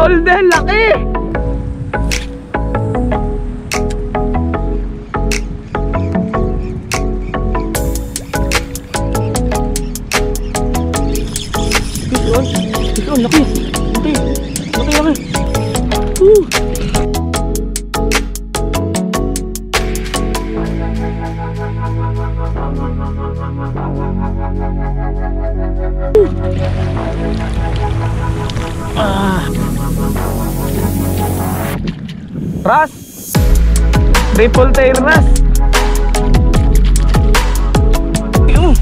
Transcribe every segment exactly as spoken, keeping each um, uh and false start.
golden, laki! Ito, laki! Laki! Laki, laki! Woo! Ah. Ras, triple tail ras. Yung.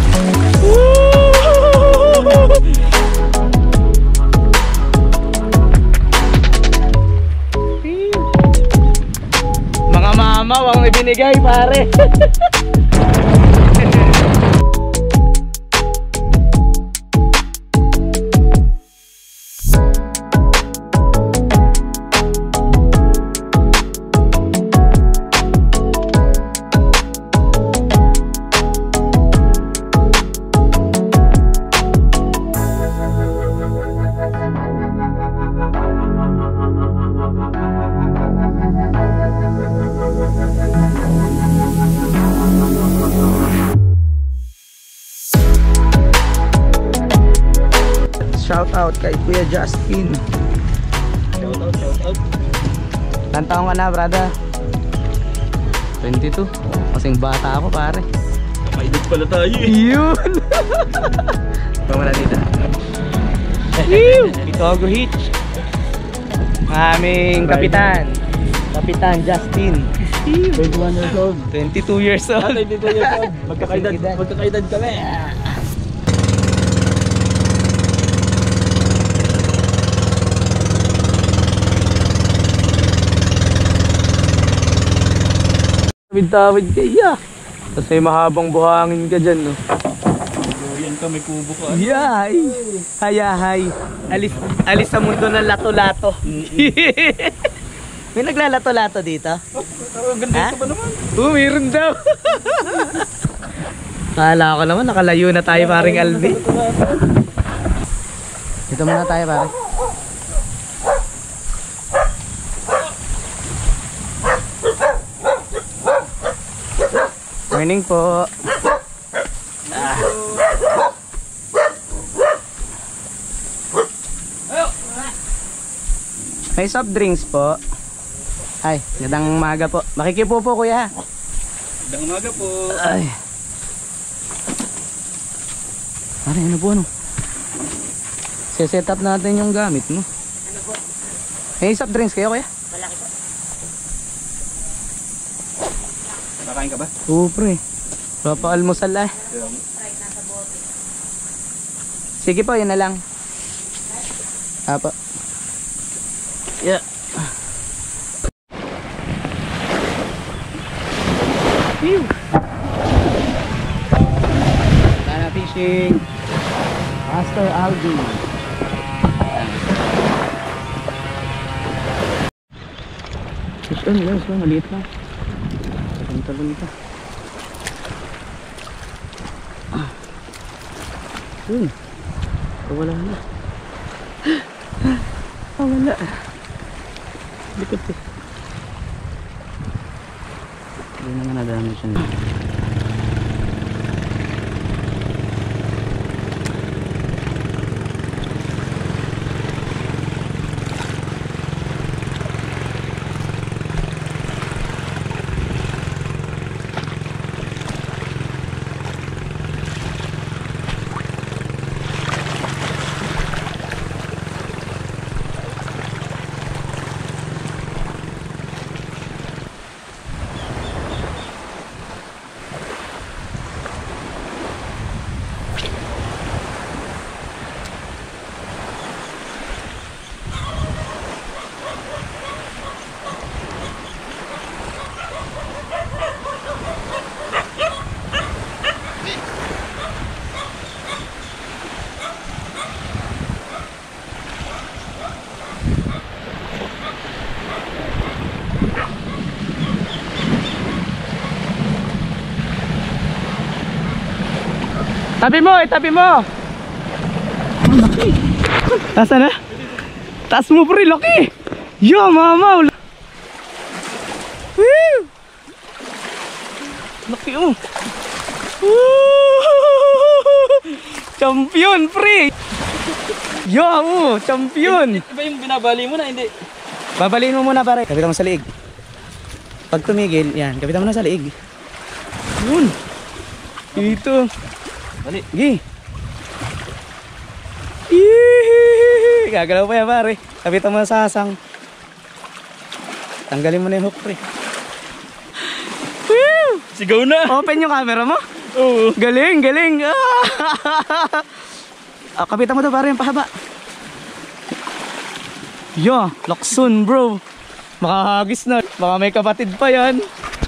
Mga mamaw ang ibinigay, pare. Shout out kay Kuya Justin. Shout out, shout out. Ilan taong ka na, brother? twenty-two. Kasing bata ako, pare. Kaidot pala tayo eh. Yun! Ito mo na dito. Ito ako hitch. Aming kapitan. Kapitan Justin. twenty-one years old. twenty-two years old. twenty-two years old. Magkakaedad, magkakaedad kami. Tawid-tawid ka, iya. Tapos may mahabang buhangin ka dyan, no? Yan ka, may kubo ka. Yay! Hayahay. Alis, alis sa mundo ng lato-lato. May naglalato-lato dito? Oh, ganda ito ba naman? Oo, mayroon daw. Kala ko naman, nakalayo na tayo, paring Albi. Dito muna tayo, pare. Morning po. Ah. May soft drinks po. Ay, gandang umaga po. Makikipo po, kuya. Gandang umaga po. Ay. Pare, ano po, ano? Se-set up natin yung gamit, no? Ano po? May soft drinks kayo, kuya? Malaki po. Nakain ka ba? Oo, pre. Papa-almusal eh. Sprite nasa bote. Sige po, yun na lang. Apa. Yeah. Phew. Tana fishing. Master Aldi. Fish on, guys. Maliit lang. Talon ka. Ah. Yun. Oh, wala na. Ah, wala. Likot eh. Hindi naman nadami siya. Tabi mo, itabi mo. Nasaan na? Taas mo pre, laki! Yo, mama! Woo! Laki oh! Woo! Champion pre! Yo, oh, champion! Ito ba yung binabali mo na? Hindi. Babaliin mo muna pare. Kapitan mo sa liig. Pag tumigil, yan. Kapitan mo na sa liig. Yun. Dito. Bali. Gi. Yee! Gagalaw pa yan pare. Kapitan mo na sa asang. Tanggalin mo na yung hook pre. Woo! Sigaw na. Open yung camera mo. Oo. Galing, galing. Ah, kapitan mo daw pare yung pahaba. Yo, lakson bro. Makahagis na. Baka may kapatid pa yan.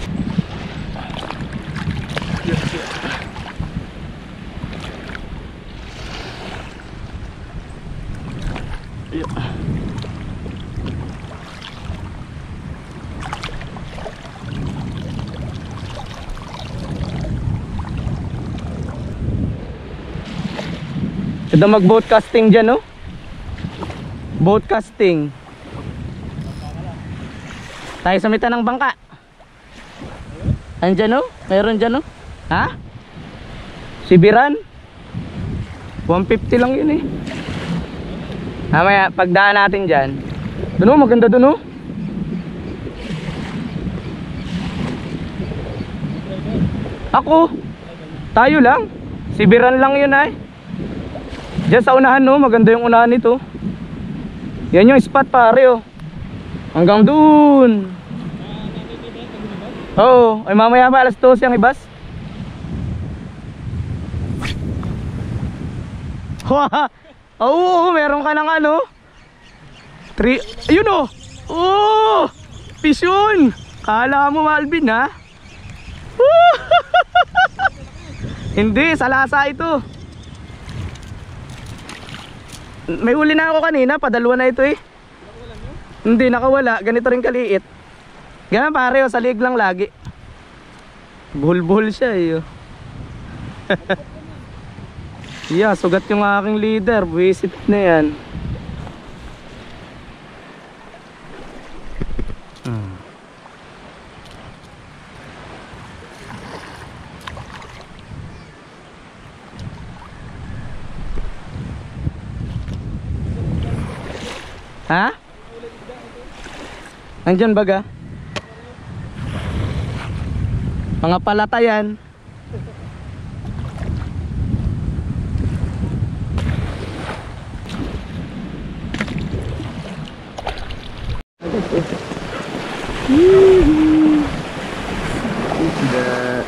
Ito mag-boat casting dyan, no? Boat casting. Tayo sa mitan ng bangka. Andyan, no? Meron dyan, no? Ha? Sibiran? one fifty lang yun, eh. Mamaya, pagdaan natin dyan. Doon, no? Maganda doon, no? Ako? Tayo lang? Sibiran lang yun, ay. Diyan sa unahan, no? Maganda yung unahan nito. Yan yung spot pare, oh. Hanggang doon. Oo. Ay mamaya pa alas dos yung ibas. Oo, meron ka ng ano three. Ayun, oh. Oh, pisyon. Kala mo Malvin, ha? Hindi, salasa ito. May huli na ako kanina, padalwa na ito eh. Hindi, nakawala. Ganito rin kaliit. Ganun pare, oh, sa liig lang lagi. Buhol-buhol siya eh. Yeah, sugat yung aking leader. Visit na yan. Hmm. Ha? Nandyan baga? Mga palatayan. Isda.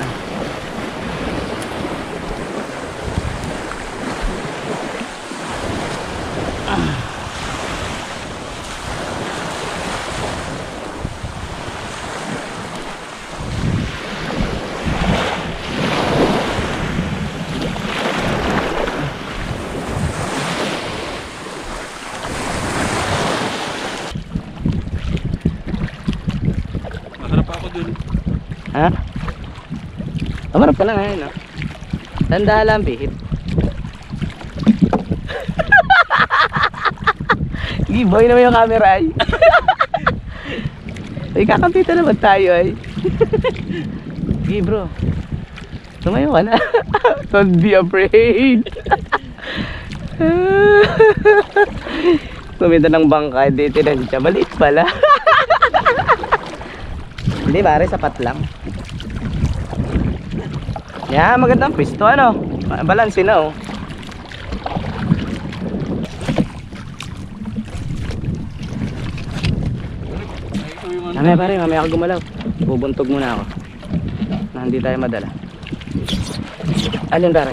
Ha? Amarap ka lang ngayon, no? Tanda lang, bihip. Giboy naman yung camera ay. Ay, kakampitan naman tayo ay. Gi bro, tumayo ka na. Don't be afraid. Tumita ng bangka, hindi tinansya. Maliit pala. Hindi pare, sapat lang. Yan, magandang pisto, ano? Balansin na, oh. Mamaya pare, mamaya ako gumalaw. Bubuntog muna ako na hindi tayo madala. Alin pare?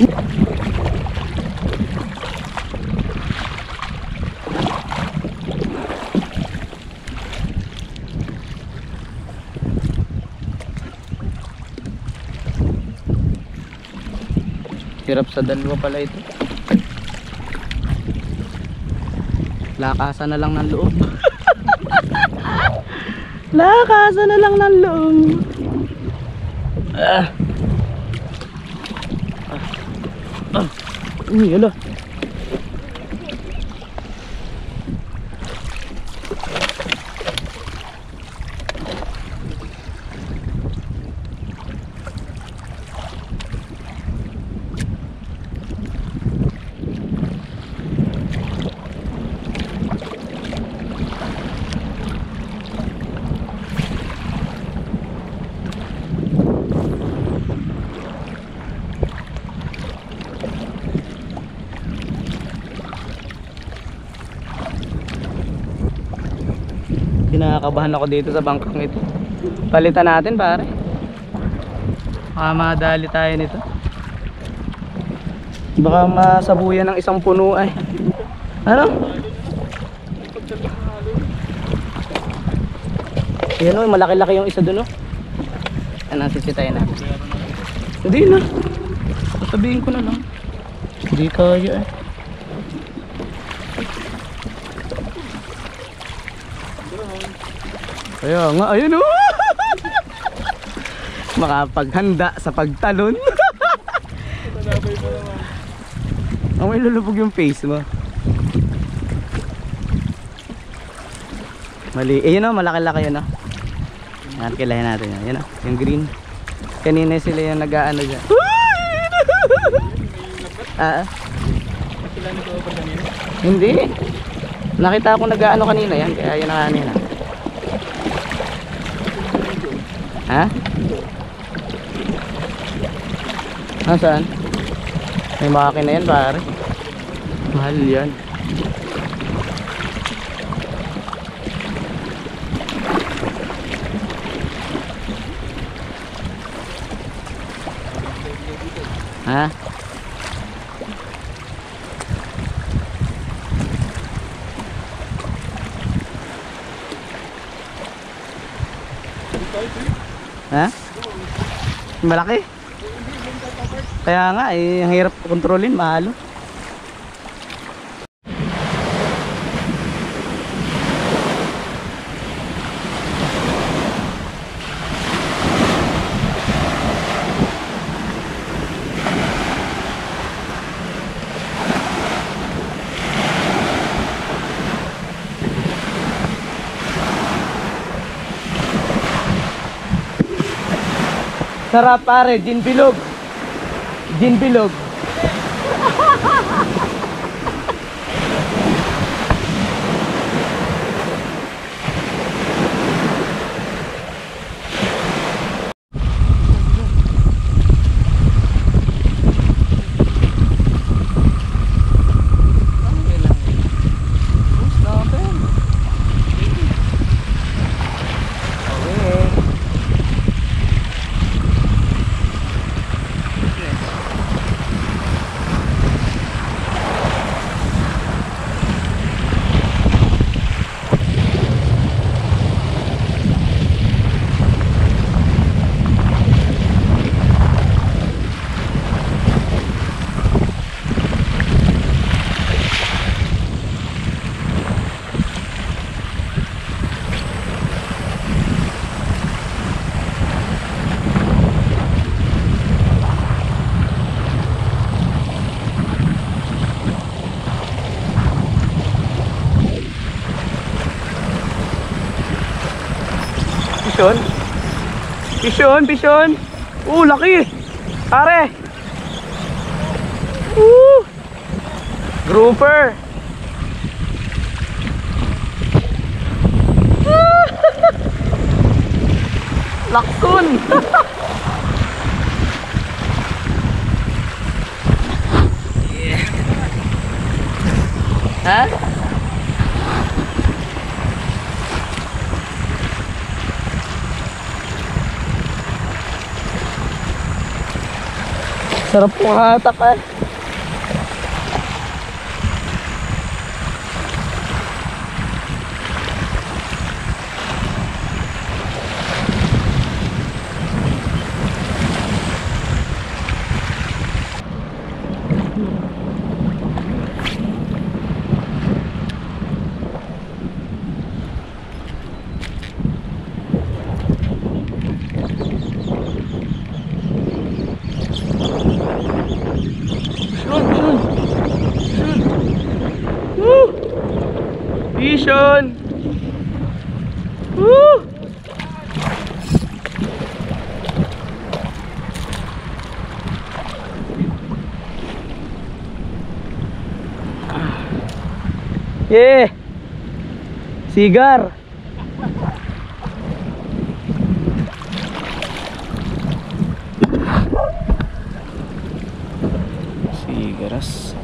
Hirap sa dalawa pala ito. Lakasan na lang ng loob. Lakasan na lang ng loob. Ah. Ah. Ah. Uy, hala. kinakabahan ako dito sa bangkang ito. Palitan natin pare. Baka madali tayo nito. Baka masabuyan ng isang puno ay. Ano? Yan o, malaki-laki yung isa dun o. Ano, sisitayin natin. Hindi na. Sasabihin ko na lang. Hindi kaya eh. Kaya nga, ayun o. Makapaghanda sa pagtalon. Ang may lulubog yung face mo. Mali, eh yun o, malaki-laki yun o. Yan, kilahin natin yan. Yan o, yung green. Kanina sila yung nag-aano dyan. Ah, hindi. Nakita ko nag-aano kanina yan, kaya yun ang kanina. Ha? Nasaan? May makina yan pare. Mahal yan. Ha? Ha? Malaki? Kaya nga eh, ang hirap kontrolin, mahalo. Sarap pare, gin bilog. Gin bilog. Pishon? Pishon, pishon. Uh, laki. Pare. Uh. Grouper. Lakson. Yeah. Ha? Sarap pong hatak eh. Pishon. Woo! Yeah. Sigar. Sigaras.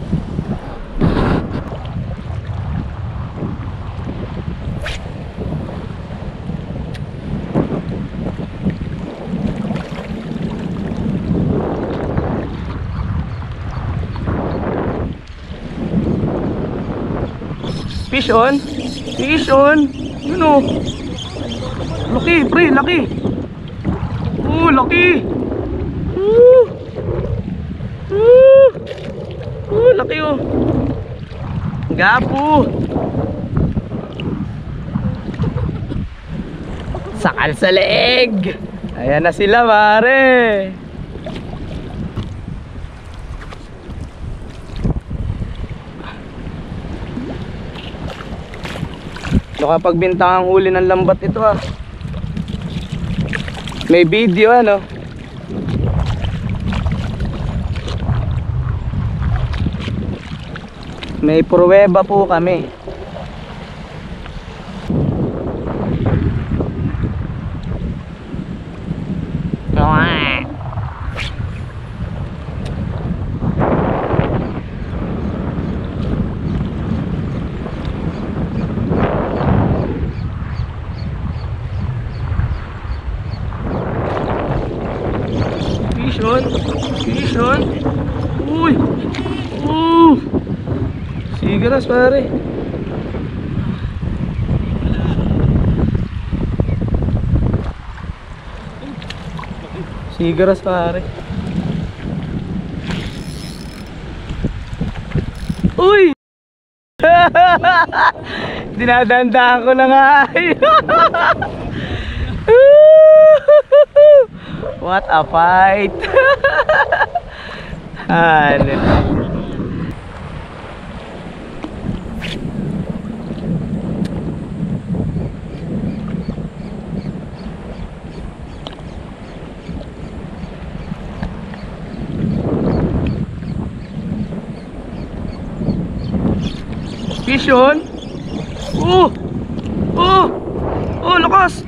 Fish on. Fish on. Yun o. Laki, pre, laki. Oh, laki. Uh. Uh. Uh, laki o. Gapo. Sakal sa leeg. Ayan na sila, pare. Nakapagbintang ang huli ng lambat ito ah. May video ano. May pruweba po kami. Fish on. Fish on. Uy. Uh. Sigaras pare. Sigaras pare. Uy. Dinadandaan ko na nga. What a fight. Ano? Fish on. Oh. Oh. Oh, lakas.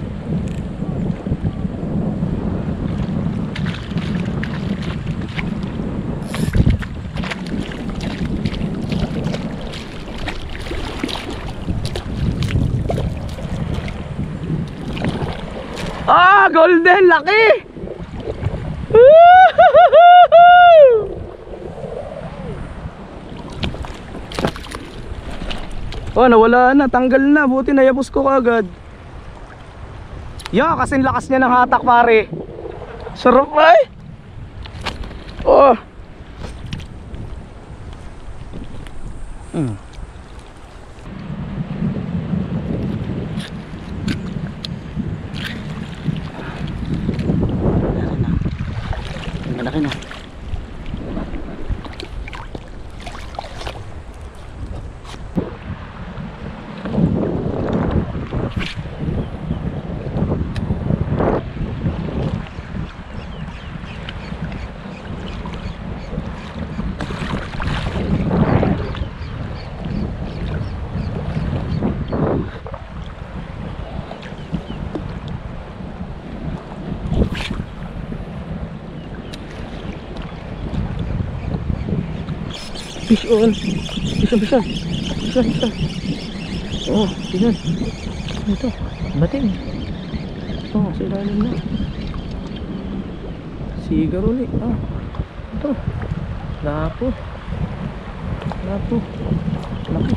Ah, golden, laki. Oh, nawala na, tanggal na. Buti nayabos ko kagad. Ya, kasing lakas niya ng hatak pare. Sarap ay. Oh. Hmm. Malaki na. Fish on. Fish on, fish on. Fish on, fish on. Oh, fish on. Ito, bating. Oh, sa ilalim na. Sigar ulit. Ah, ito. Lapo. Lapo. Laki.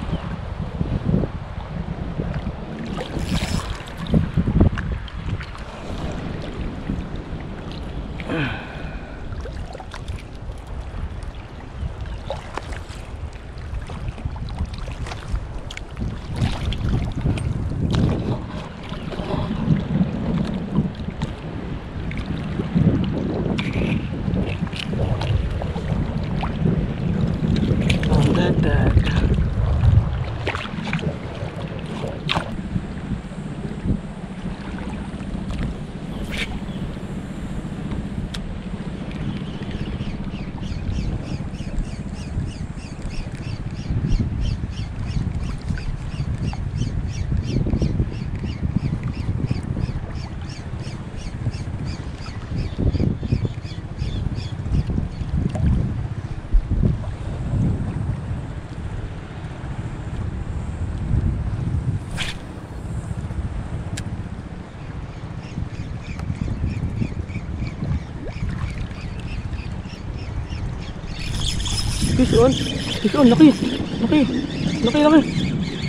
Fish on. Fish on. Laki. Laki. Laki, laki.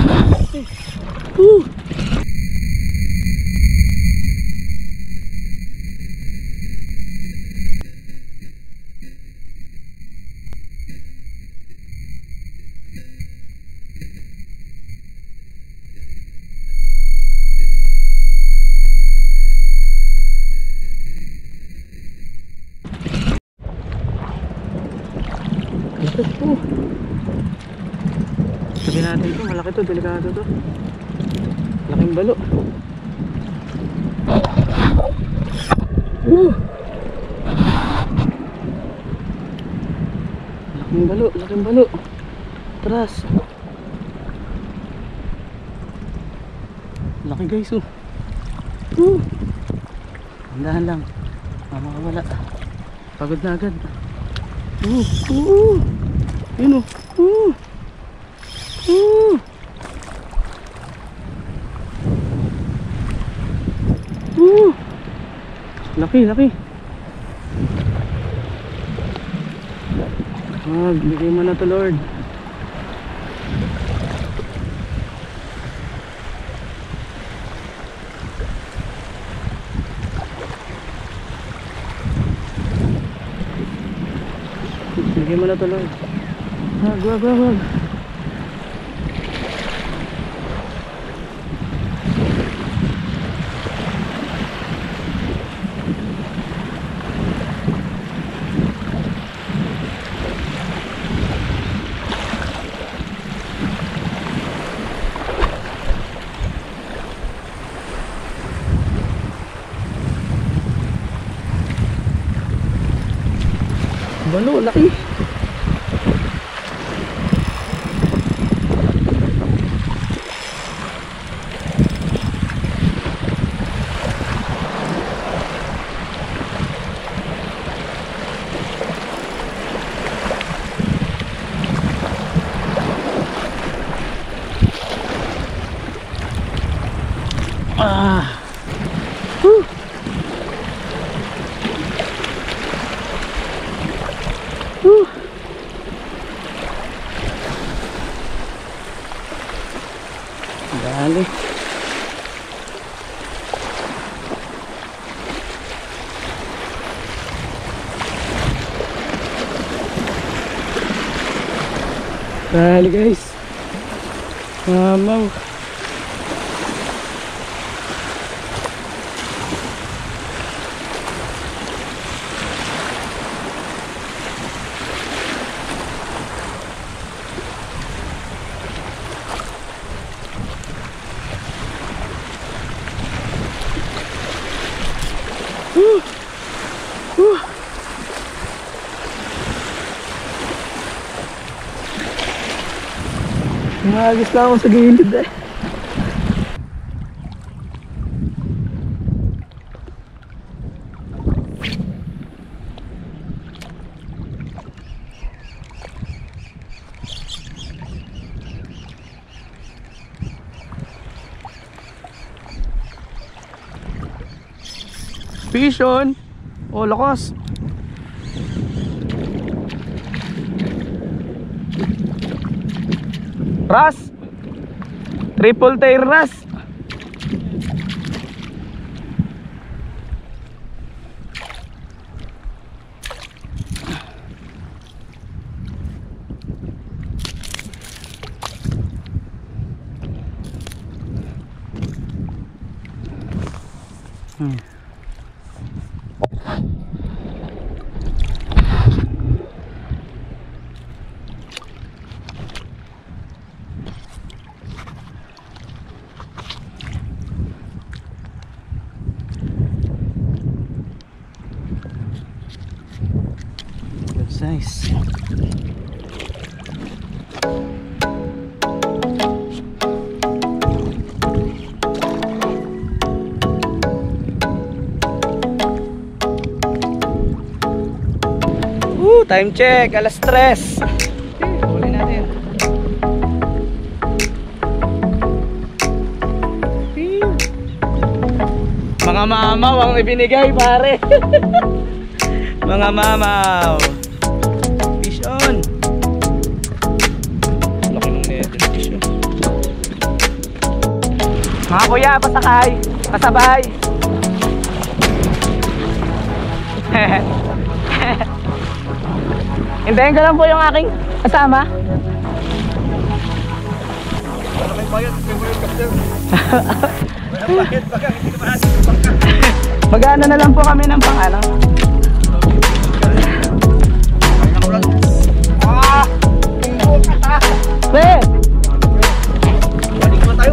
Uh. Oh. Sabi natin ito, malaki to, delikado to. Laking balo. Uh. Laking balo, laking balo. Tras. Laki guys oh. Uh. Handahan lang. Ah, makawala. Pagod na agad. Uh, uh, yun o. Uh, uh. Uh. Laki, laki. Ah, bigay mo na to Lord. Bigay mo na to Lord. Wag, wag, wag, wag. Balo, laki. Ah. Whew. Whew. Dali. Dali guys. Mamaw. Uh, uh. Nagagis lang ako sa gilid eh. Fish on. Oh, lakas. Ras. Triple tail ras. Hmm. Good size. Uh, time check, alas tres. Huli natin. Mga mamaw ang ibinigay pare. Mga mamaw. Fish on. Laki ng net, fish on. Mga kuya, pasakay, pasabay. Hintayin ko lang po yung aking kasama. May bayad, may bayad kapter. May bayad, baka hindi naman natin baka. Mag-ano na lang po kami ng pang ano. Ah! Tingko ka ta! Pre! Balik naman tayo.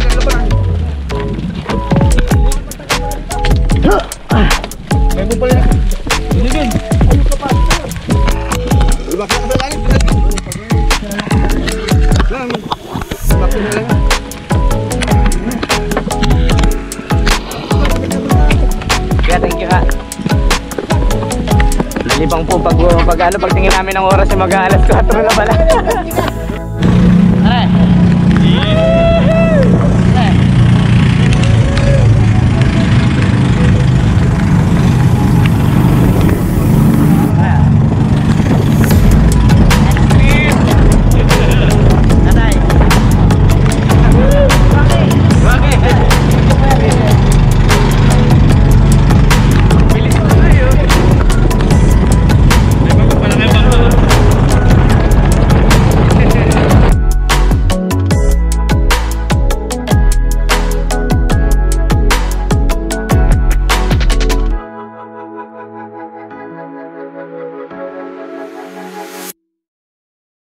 May bumpa rin. Binigin. Ayun ka pa. Bakit ka ba langit? Lang. Bakit na lang. Kaya thank you ka. Nalibang po pag, pag ano, pagtingin namin ng oras ay mag-aalas kwatro na pala.